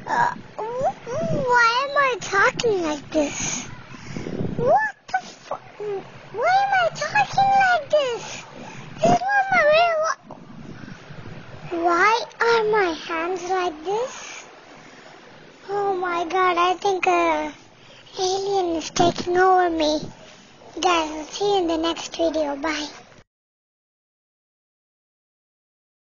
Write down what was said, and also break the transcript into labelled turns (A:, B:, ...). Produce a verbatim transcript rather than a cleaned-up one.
A: Uh, why am I talking like this? What the fu- Why am I talking like this? This is not my real. Why are my hands like this? Oh my god, I think a alien is taking over me. Guys, I'll see you in the next video. Bye.